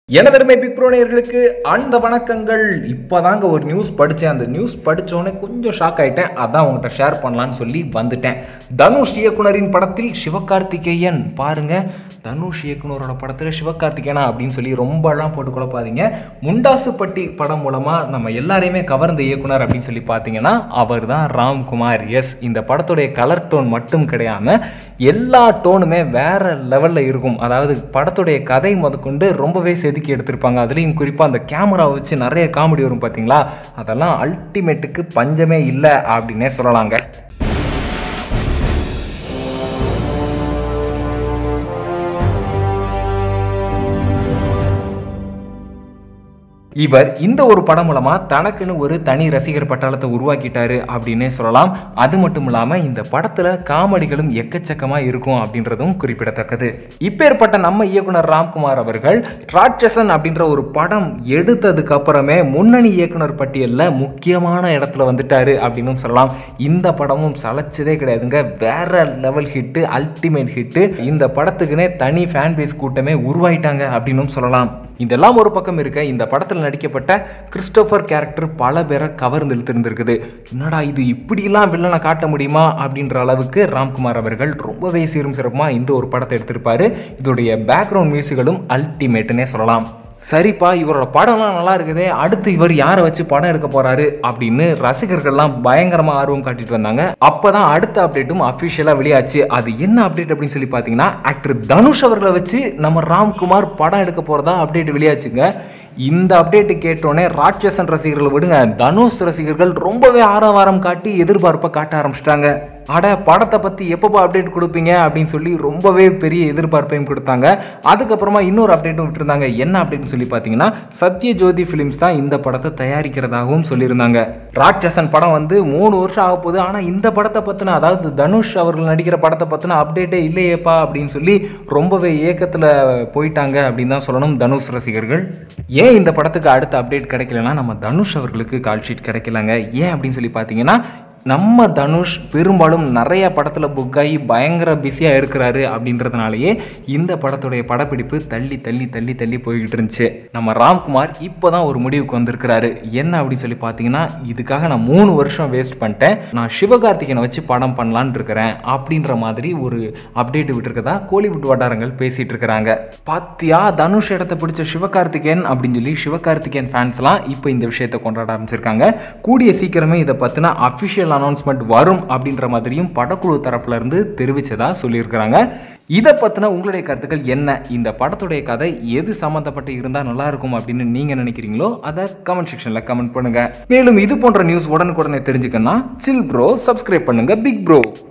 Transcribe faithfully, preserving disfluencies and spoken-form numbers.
எனதருமை big bro நேயர்களுக்கு அந்த வணக்கங்கள். இப்போதாங்க ஒரு நியூஸ் படித்தேன். அந்த நியூஸ் படித்தோன்னே கொஞ்சம் ஷாக் ஆகிட்டேன். அதான் உங்கள்கிட்ட ஷேர் பண்ணலான்னு சொல்லி வந்துட்டேன். தனுஷ் இயக்குனரின் படத்தில் சிவகார்த்திகேயன் பாருங்க. தனுஷ் இயக்குனரோட படத்தில் சிவகார்த்திகேயனா அப்படின்னு சொல்லி ரொம்பலாம் போட்டு குழப்பாதீங்க. முண்டாசுப்பட்டி படம் மூலமாக நம்ம எல்லாரையுமே கவர்ந்த இயக்குனர் அப்படின்னு சொல்லி பார்த்தீங்கன்னா அவர் தான் ராம்குமார். எஸ், இந்த படத்துடைய கலர் டோன் மட்டும் கிடையாமல் எல்லா டோனுமே வேற லெவலில் இருக்கும். அதாவது படத்துடைய கதை முதற்கொண்டு ரொம்பவே செதுக்கி எடுத்திருப்பாங்க. அதுலேயும் குறிப்பாக அந்த கேமராவை வச்சு நிறைய காமெடி வரும் பார்த்தீங்களா, அதெல்லாம் அல்டிமேட்டுக்கு பஞ்சமே இல்லை அப்படின்னே சொல்லலாங்க. இவர் இந்த ஒரு படம் மூலமா தனக்குன்னு ஒரு தனி ரசிகர் பட்டாளத்தை உருவாக்கிட்டாரு அப்படின்னே சொல்லலாம். அது மட்டும் இல்லாம இந்த படத்துல காமெடிகளும் எக்கச்சக்கமா இருக்கும் அப்படின்றதும் குறிப்பிடத்தக்கது. இப்பேற்பட்ட நம்ம இயக்குனர் ராம்குமார் அவர்கள் ராட்சசன் அப்படின்ற ஒரு படம் எடுத்ததுக்கு அப்புறமே முன்னணி இயக்குனர் பட்டியலில் முக்கியமான இடத்துல வந்துட்டாரு அப்படின்னு சொல்லலாம். இந்த படமும் சளைச்சதே கிடையாதுங்க. வேற லெவல் ஹிட்டு, அல்டிமேட் ஹிட்டு. இந்த படத்துக்குன்னே தனி ஃபேன் பேஸ் கூட்டமே உருவாயிட்டாங்க அப்படின்னு சொல்லலாம். இதெல்லாம் ஒரு பக்கம் இருக்க, இந்த படத்தில் நடிக்கப்பட்ட கிறிஸ்டோபர் கேரக்டர் பல பேரை கவர்ந்து இழுத்திருந்திருக்குது. என்னடா இது, இப்படிலாம் வில்லனை காட்ட முடியுமா அப்படின்ற அளவுக்கு ராம்குமார் அவர்கள் ரொம்பவே சீரும் சிறப்புமாக இந்த ஒரு படத்தை எடுத்திருப்பாரு. இதோடைய பேக்ரவுண்ட் மியூசிக்களும் அல்டிமேட்டுன்னே சொல்லலாம். சரிப்பா, இவரோட படம்லாம் நல்லா இருக்குதே, அடுத்து இவர் யாரை வச்சு படம் எடுக்க போறாரு அப்படின்னு ரசிகர்கள்லாம் பயங்கரமா ஆர்வம் காட்டிட்டு வந்தாங்க. அப்பதான் அடுத்த அப்டேட்டும் அபிஷியலா வெளியாச்சு. அது என்ன அப்டேட் அப்படின்னு சொல்லி பாத்தீங்கன்னா, ஆக்டர் தனுஷ் அவர்களை வச்சு நம்ம ராம்குமார் படம் எடுக்க போறதா அப்டேட் வெளியாச்சுங்க. இந்த அப்டேட் கேட்டோன்னே ராட்சசன் ரசிகர்கள் விடுங்க, தனுஷ் ரசிகர்கள் ரொம்பவே ஆரவாரம் காட்டி எதிர்பார்ப்பை காட்ட ஆரம்பிச்சிட்டாங்க. அட, படத்தை பற்றி எப்பப்போ அப்டேட் கொடுப்பீங்க அப்படின்னு சொல்லி ரொம்பவே பெரிய எதிர்பார்ப்பையும் கொடுத்தாங்க. அதுக்கப்புறமா இன்னொரு அப்டேட்டும் விட்டுருந்தாங்க. என்ன அப்படின்னு சொல்லி பார்த்தீங்கன்னா, சத்யஜோதி ஃபிலிம்ஸ் தான் இந்த படத்தை தயாரிக்கிறதாகவும் சொல்லியிருந்தாங்க. ராட்சசன் படம் வந்து மூணு வருஷம் ஆக போகுது, ஆனால் இந்த படத்தை பற்றின, அதாவது தனுஷ் அவர்கள் நடிக்கிற படத்தை பற்றின அப்டேட்டே இல்லையேப்பா அப்படின்னு சொல்லி ரொம்பவே ஏக்கத்தில் போயிட்டாங்க அப்படின்னு தான் சொல்லணும் தனுஷ் ரசிகர்கள். ஏன் இந்த படத்துக்கு அடுத்த அப்டேட் கிடைக்கலன்னா, நம்ம தனுஷ் அவர்களுக்கு கால் ஷீட் கிடைக்கலங்க. ஏன் அப்படின்னு சொல்லி பார்த்தீங்கன்னா, நம்ம தனுஷ் பெரும்பாலும் நிறைய படத்தில் புக் ஆகி பயங்கர பிஸியாக இருக்கிறாரு அப்படின்றதுனாலேயே இந்த படத்துடைய படப்பிடிப்பு தள்ளி தள்ளி தள்ளி தள்ளி போய்கிட்டு இருந்துச்சு. நம்ம ராம்குமார் இப்போ தான் ஒரு முடிவுக்கு வந்திருக்கிறாரு. என்ன அப்படின்னு சொல்லி பார்த்தீங்கன்னா, இதுக்காக நான் மூணு வருஷம் வேஸ்ட் பண்ணிட்டேன், நான் சிவகார்த்திகேயனை வச்சு படம் பண்ணலான் இருக்கிறேன் அப்படின்ற மாதிரி ஒரு அப்டேட் விட்டுருக்கதா கோலிவுட் வட்டாரங்கள் பேசிகிட்டு இருக்கிறாங்க. பாத்தியா, தனுஷ் இடத்த பிடிச்ச சிவகார்த்திகேயன் அப்படின்னு சொல்லி சிவகார்த்திகேயன் ஃபேன்ஸ்லாம் இப்போ இந்த விஷயத்தை கொண்டாட ஆரம்பிச்சிருக்காங்க. கூடிய சீக்கிரமே இதை பற்றின அஃபிஷியல் அனௌன்ஸ்மெண்ட் வரும் அப்படின்ற மாதிரியும் படக்குழு தரப்புல இருந்து தெரிவிச்சதா சொல்லியிருக்கிறாங்க. இதை பத்தின உங்களுடைய கருத்துக்கள் என்ன? இந்த படத்துடைய கதை எது சம்பந்தப்பட்டு இருந்தா நல்லா இருக்கும் அப்படின்னு நீங்க நினைக்கிறீங்களோ அதை கமெண்ட் செக்ஷன்ல கமெண்ட் பண்ணுங்க. மேலும் இது போன்ற நியூஸ் உடனுக்குடனே தெரிஞ்சுக்கணும்னா சில் ப்ரோ சப்ஸ்கிரைப் பண்ணுங்க பிக் ப்ரோ.